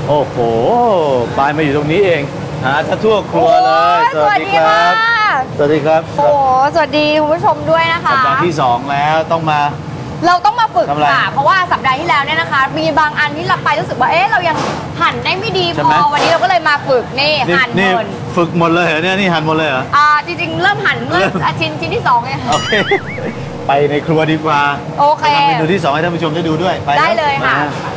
โอ้โหปลายมาอยู่ตรงนี้เองหาทั่วครัวเลยสวัสดีครับสวัสดีครับโอ้สวัสดีคุณผู้ชมด้วยนะคะสัปดาห์ที่2แล้วเราต้องมาฝึกค่ะเพราะว่าสัปดาห์ที่แล้วเนี่ยนะคะมีบางอันที่เราไปรู้สึกว่าเรายังหั่นได้ไม่ดีพอวันนี้เราก็เลยมาฝึกนี่หั่นหมดฝึกหมดเลยเหรอเนี่ยนี่หั่นหมดเลยเหรอจริงๆเริ่มหั่นเมื่อชิ้นที่2เนี่ยโอเคไปในครัวดีกว่าโอเคทำเมนูที่2ให้ท่านผู้ชมได้ดูด้วยได้เลยค่ะ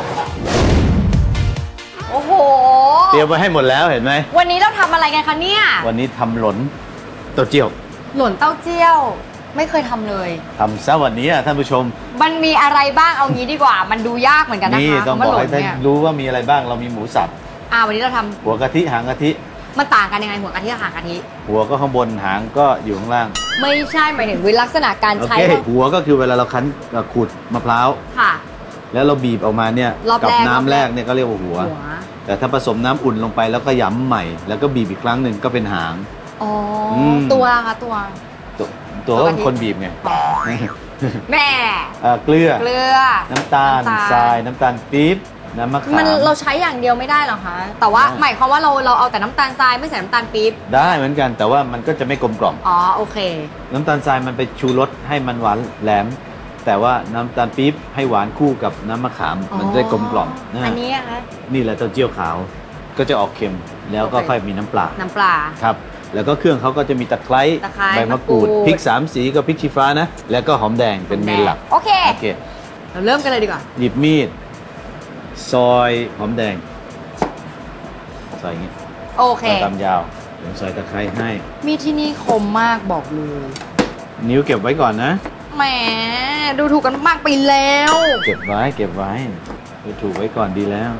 โอ้โหเตรียมไว้ให้หมดแล้วเห็นไหมวันนี้เราทำอะไรกันคะเนี่ยวันนี้ทำหลนเต้าเจี้ยวหลนเต้าเจี้ยวไม่เคยทำเลยทำซะวันนี้ท่านผู้ชมมันมีอะไรบ้างเอางี้ดีกว่ามันดูยากเหมือนกันนะคะนี่ต้องบอกให้ท่านรู้ว่ามีอะไรบ้างเรามีหมูสับวันนี้เราทำหัวกะทิหางกะทิมันต่างกันยังไงหัวกะทิกับหางกะทิหัวก็ข้างบนหางก็อยู่ข้างล่างไม่ใช่หมายถึงลักษณะการใช้หัวก็คือเวลาเราคั้นขูดมะพร้าวค่ะแล้วเราบีบออกมาเนี่ยกับน้ำแรกเนี่ยก็เรียกว่าหัวแต่ถ้าผสมน้ำอุ่นลงไปแล้วก็ย้ำใหม่แล้วก็บีบอีกครั้งหนึ่งก็เป็นหางตัวค่ะตัวคนบีบไงแม่เกลือน้ำตาลทรายน้ำตาลปี๊บน้ำมะขามเราใช้อย่างเดียวไม่ได้หรอคะแต่ว่าหมายความว่าเราเอาแต่น้ำตาลทรายไม่ใส่น้ำตาลปี๊บได้เหมือนกันแต่ว่ามันก็จะไม่กลมกล่อมโอเคน้ำตาลทรายมันไปชูรสให้มันหวานแหลมแต่ว่าน้ำตาลปี๊บให้หวานคู่กับน้ำมะขามมันได้กลมกล่อมอันนี้นะคะนี่แหละเต้าเจี้ยวขาวก็จะออกเค็มแล้วก็ค่อยมีน้ำปลาครับแล้วก็เครื่องเขาก็จะมีตะไคร้ใบมะกรูดพริก3สีก็พริกชี้ฟ้านะแล้วก็หอมแดงเป็นเมนหลักโอเคเราเริ่มกันเลยดีกว่าหยิบมีดซอยหอมแดงซอยอย่างนี้โอเคตามยาวผมซอยตะไคร้ให้มีที่นี่คมมากบอกเลยนิ้วเก็บไว้ก่อนนะแหมดูถูกกันมากไปแล้วเก็บไว้ดูถูกไว้ก่อนดีแล้ว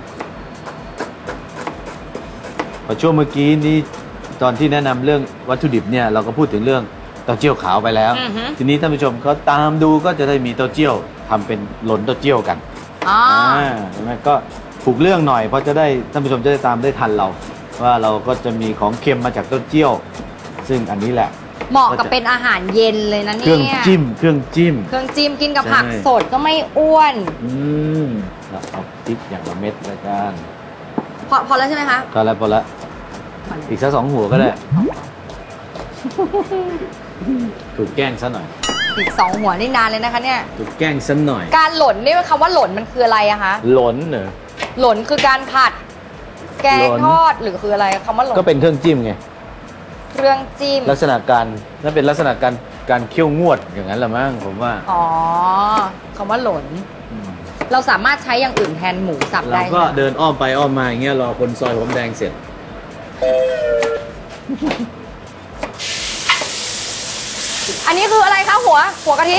พอช่วงเมื่อกี้นี้ตอนที่แนะนำเรื่องวัตถุดิบเนี่ยเราก็พูดถึงเรื่องเต้าเจี้ยวขาวไปแล้วทีนี้ท่านผู้ชมเขาตามดูก็จะได้มีเต้าเจี้ยวทำเป็นหลนเต้าเจี้ยวกันใช่ไหมก็ผูกเรื่องหน่อยเพราะจะได้ท่านผู้ชมจะได้ตามได้ทันเราว่าเราก็จะมีของเค็มมาจากเต้าเจี้ยวซึ่งอันนี้แหละเหมาะกับเป็นอาหารเย็นเลยนะเนี่ยเครื่องจิ้มกินกับผักสดก็ไม่อ้วนเราเอาพริกอย่างละเม็ดละกันพอแล้วใช่ไหมคะพอแล้วอีกสัก2 หัวก็ได้ถูกแกล้งซะหน่อยอีก2 หัวนี่นานเลยนะคะเนี่ยถูกแกล้งซะหน่อยการหล่นนี่คำว่าหล่นมันคืออะไรอะคะหล่นเหรอหล่นคือการผัดแกงทอดหรือคืออะไรคำว่าหล่นก็เป็นเครื่องจิ้มไงเครื่องจิ้มลักษณะการนั่นเป็นลักษณะการเคี่ยวงวดอย่างนั้นแหละมั้งผมว่าคำว่าหล่นเราสามารถใช้อย่างอื่นแทนหมูสับได้เราก็เดินอ้อมไปอ้อมมาอย่างเงี้ยรอคนซอยหอมแดงเสร็จอันนี้คืออะไรคะหัวกะทิ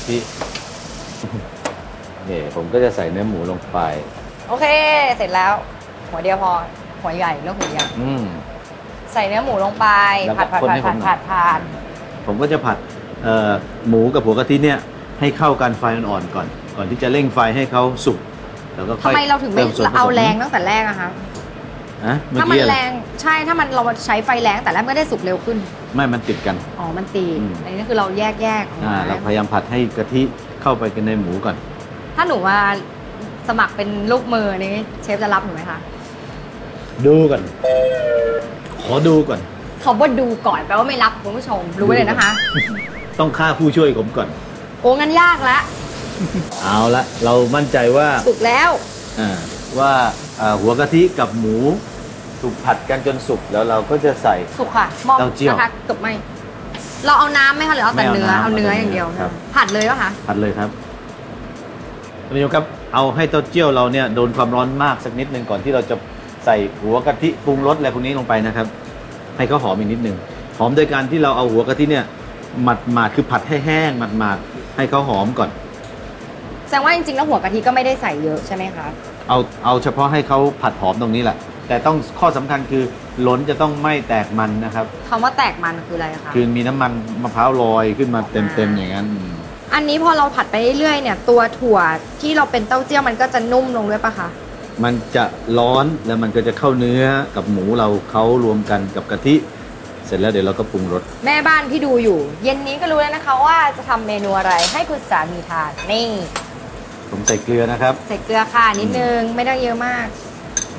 นี่ผมก็จะใส่เนื้อหมูลงไปโอเคเสร็จแล้วหัวเดียวพอหัวใหญ่แล้วหัวใหญ่ใส่เนื้อหมูลงไปผัดผมก็จะผัดหมูกับหัวกะทิเนี่ยให้เข้ากันไฟอ่อนๆก่อนที่จะเร่งไฟให้เขาสุกแล้วก็ทำไมเราถึงไม่เอาแรงตั้งแต่แรกอะคะถ้ามันแรงใช่ถ้ามันเราใช้ไฟแรงแต่แรกไม่ได้สุกเร็วขึ้นไม่มันติดกันมันตีอันนี้คือเราแยกเราพยายามผัดให้กะทิเข้าไปกันในหมูก่อนถ้าหนูมาสมัครเป็นลูกมือนี้เชฟจะรับหนูไหมคะดูก่อนขอดูก่อนเขาว่าดูก่อนแปลว่าไม่รับคุณผู้ชมรู้ไว้เลยนะคะต้องฆ่าผู้ช่วยผมก่อนงั้นยากละเอาละเรามั่นใจว่าสุกแล้วว่าหัวกะทิกับหมูถูกผัดกันจนสุกแล้วเราก็จะใส่สุกค่ะมองนะคะเกือบไม่เราเอาน้ำไหมคะหรือเอาแต่เนื้อเอาเนื้ออย่างเดียวผัดเลยป่ะคะผัดเลยครับท่านผู้ชมครับเอาให้เต้าเจี้ยวเราเนี่ยโดนความร้อนมากสักนิดนึงก่อนที่เราจะใส่หัวกะทิปรุงรสอะไรพวกนี้ลงไปนะครับให้เขาหอมอีกนิดนึงหอมโดยการที่เราเอาหัวกะทิเนี่ยหมาดคือผัดให้แห้งหมาดให้เขาหอมก่อนแสดงว่าจริงๆแล้วหัวกะทิก็ไม่ได้ใส่เยอะใช่ไหมคะเอาเฉพาะให้เขาผัดหอมตรงนี้แหละแต่ต้องข้อสำคัญคือหลนจะต้องไม่แตกมันนะครับคำว่าแตกมันคืออะไรคะคือมีน้ำมันมะพร้าวลอยขึ้นมาเต็มอย่างนั้นอันนี้พอเราผัดไปเรื่อยๆเนี่ยตัวถั่วที่เราเป็นเต้าเจี้ยวมันก็จะนุ่มลงด้วยปะคะมันจะร้อนแล้วมันก็จะเข้าเนื้อกับหมูเราเขารวมกันกับกะทิเสร็จแล้วเดี๋ยวเราก็ปรุงรสแม่บ้านที่ดูอยู่เย็นนี้ก็รู้แล้วนะคะว่าจะทำเมนูอะไรให้คุณสามีทานนี่ผมใส่เกลือนะครับใส่เกลือค่ะนิดนึงไม่ได้เยอะมากใ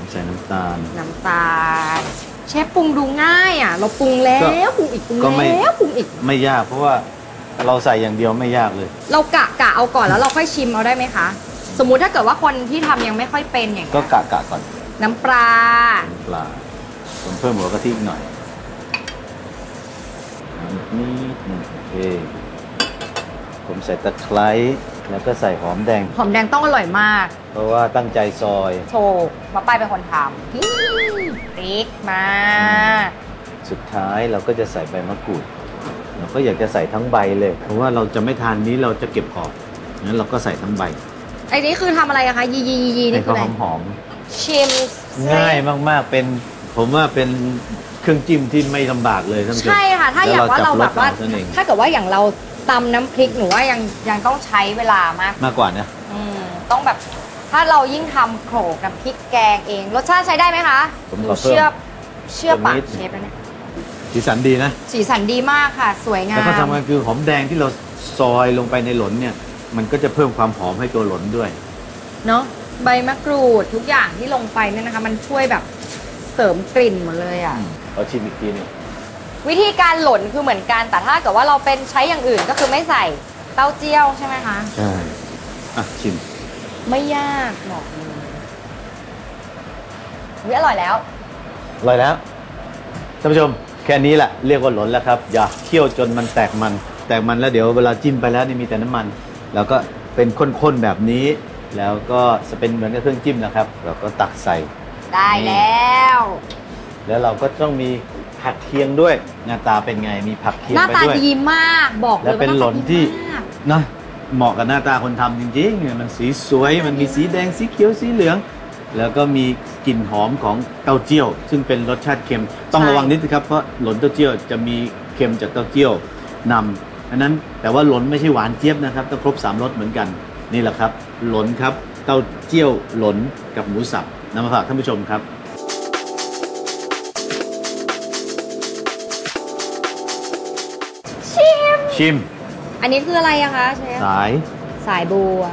ใส่น้ำตาลน้ำตาลเชฟปรุงดูง่ายอ่ะเราปรุงแล้วปรุงอีกปรุงก็ไม่แล้วปรุงอีกไม่ยากเพราะว่าเราใส่อย่างเดียวไม่ยากเลยเรากะเอาก่อนแล้วเราค่อยชิมเอาได้ไหมคะสมมุติถ้าเกิดว่าคนที่ทำยังไม่ค่อยเป็นอย่างก็เงี้ยกะก่อนน้ำปลาน้ำปลาผมเพิ่มหัวกะทิอีกหน่อยนิดหนึงโอเคผมใส่ตะไคร้แล้วก็ใส่หอมแดงหอมแดงต้องอร่อยมากเพราะว่าตั้งใจซอยโชว์มาป้ายเป็นคนทำพริกมาสุดท้ายเราก็จะใส่ใบมะกรูดเราก็อยากจะใส่ทั้งใบเลย เพราะว่าเราจะไม่ทานนี้เราจะเก็บขอบงั้นเราก็ใส่ทั้งใบไอ้นี่คือทำอะไรอะคะยีให้นี่คือเขาอะไรหอมชิมๆง่ายมากๆเป็นผมว่าเป็นเครื่องจิ้มที่ไม่ลำบากเลยท่านผู้ชมใช่ค่ะ ถ้าอย่างว่าเราแบบว่าล้จัรสเอนั่นเองถ้าเกิดว่าอย่างเราตำน้ำพริกหนูว่ายังต้องใช้เวลามากมากกว่านะต้องแบบถ้าเรายิ่งทำโขลกน้ำพริกแกงเอง รสชาติใช้ได้ไหมคะผมหขนูอเพิ่มเชื่อปากนิดเชฟแล้วเนี่ยสีสันดีนะสีสันดีมากค่ะ สวยงามแล้วก็สำคัญคือหอมแดงที่เราซอยลงไปในหลนเนี่ย มันก็จะเพิ่มความหอมให้ตัวหลนด้วยเนาะใบมะกรูดทุกอย่างที่ลงไปเนี่ยนะคะ มันช่วยแบบเสริมกลิ่นหมดเลยอ่ะเอาชิมอีกทีหนึงวิธีการหล่นคือเหมือนกันแต่ถ้าเกิดว่าเราเป็นใช้อย่างอื่นก็คือไม่ใส่เต้าเจี้ยวใช่ไหมคะใช่อ่ะชิมไม่ยากบอกเลยอุ๊ยอร่อยแล้วอร่อยแล้วท่านผู้ชมแค่นี้แหละเรียกว่าหลนแล้วครับ อย่าเคี่ยวจนมันแตกมันแล้วเดี๋ยวเวลาจิ้มไปแล้วนี่มีแต่น้ำมัน แล้วก็เป็นข้นๆแบบนี้ แล้วก็จะเป็นเหมือนกับเครื่องจิ้มนะครับ เราก็ตักใส่ได้แล้วแล้วเราก็ต้องมีผักเคียงด้วยหน้าตาเป็นไงมีผักเคียงหน้าไปตาด้วยดีมากบอกเลยแล้วเป็นว่าหล่นน้าตาดีที่มากนะเหมาะกับหน้าตาคนทำจริงๆเนี่ยมันสีสวยมันมีสีแดงสีเขียวสีเหลือง แล้วก็มีกลิ่นหอมของเต้าเจี้ยว ซึ่งเป็นรสชาติเค็มต้องระวังนิดนะครับเพราะหล่นเต้าเจี้ยวจะมีเค็มจากเต้าเจี้ยวนำอันนั้นแต่ว่าหล่นไม่ใช่หวานเจี๊ยบนะครับต้องครบ3รสเหมือนกันนี่แหละครับหล่นครับเต้าเจี้ยวหล่นกับหมูสับนำมาฝากท่านผู้ชมครับชิมอันนี้คืออะไรอะคะเชฟ สายบัว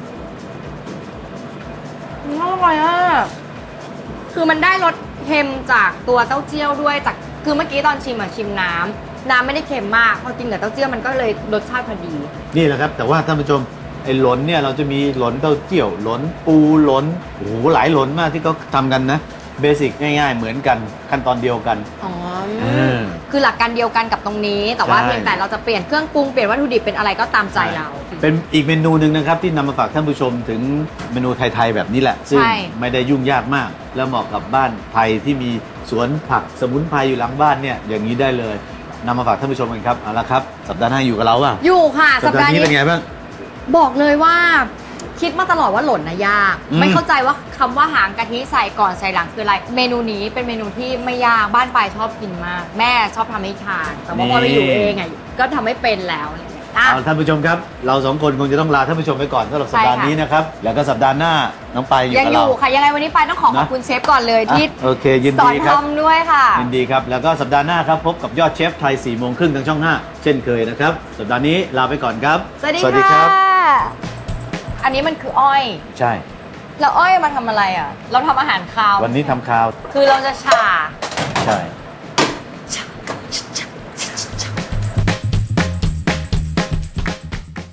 อร่อยอ่ะคือมันได้รสเค็มจากตัวเต้าเจี้ยวด้วยจากคือเมื่อกี้ตอนชิมอะชิมน้ำไม่ได้เค็มมากพอกินกับเต้าเจี้ยวมันก็เลยรสชาติพอดีนี่แหละครับแต่ว่าท่านผู้ชมไอ้หลนเนี่ยเราจะมีหลนเต้าเจี้ยวหลนปูหลนโอ้โหหลายหลนมากที่เขาทำกันนะเบสิกง่ายๆเหมือนกันขั้นตอนเดียวกันอ๋อคือหลักการเดียวกันกับตรงนี้ แต่ว่าใช่เพียงแต่เราจะเปลี่ยนเครื่องปรุงเปลี่ยนวัตถุดิบเป็นอะไรก็ตามใจเราเป็นอีกเมนูหนึ่งนะครับที่นำมาฝากท่านผู้ชมถึงเมนูไทยๆแบบนี้แหละซึ่งใช่ไม่ได้ยุ่งยากมาก แล้วเหมาะกับบ้านไทยที่มีสวนผักสมุนไพรอยู่หลังบ้านเนี่ยอย่างนี้ได้เลยนำมาฝากท่านผู้ชมกันครับเอาละครับสัปดาห์หน้าอยู่กับเราอ่ะอยู่ค่ะสัปดาห์นี้เป็นไงบ้างบอกเลยว่าคิดมาตลอดว่าหล่นนะยาก ไม่เข้าใจว่าคำว่าหางกะทิใส่ก่อนใส่หลังคืออะไร เมนูนี้เป็นเมนูที่ไม่ยากบ้านปลายชอบกินมาก แม่ชอบทำให้ทานแต่ว่าพอไปอยู่เองอ่ะก็ทำไม่เป็นแล้วอะไรอย่างเงี้ยอ่ะเอาท่านผู้ชมครับเราสองคนคงจะต้องลาท่านผู้ชมไปก่อนสำหรับสัปดาห์ใช่ค่ะนี้นะครับแล้วก็สัปดาห์หน้าน้องปายอยู่ยังกับอเรายู่ค่ะยังไงวันนี้ไปต้องขอคุณเชฟก่อนเลยที่โอเคยินสอดีนครับทำด้วยค่ะยินดีครับ แล้วก็สัปดาห์หน้าครับพบกับยอดเชฟไทย 4 โมงครึ่งทางช่อง 5 เช่นเคยนะครับ สัปดาห์นี้ลาไปก่อนครับสวัสดีคค่ะรับอันนี้มันคืออ้อยใช่แล้วอ้อยมาทำอะไรอ่ะ เราทำอาหารคาววันนี้ทำข่าวคือเราจะฉ่าใช่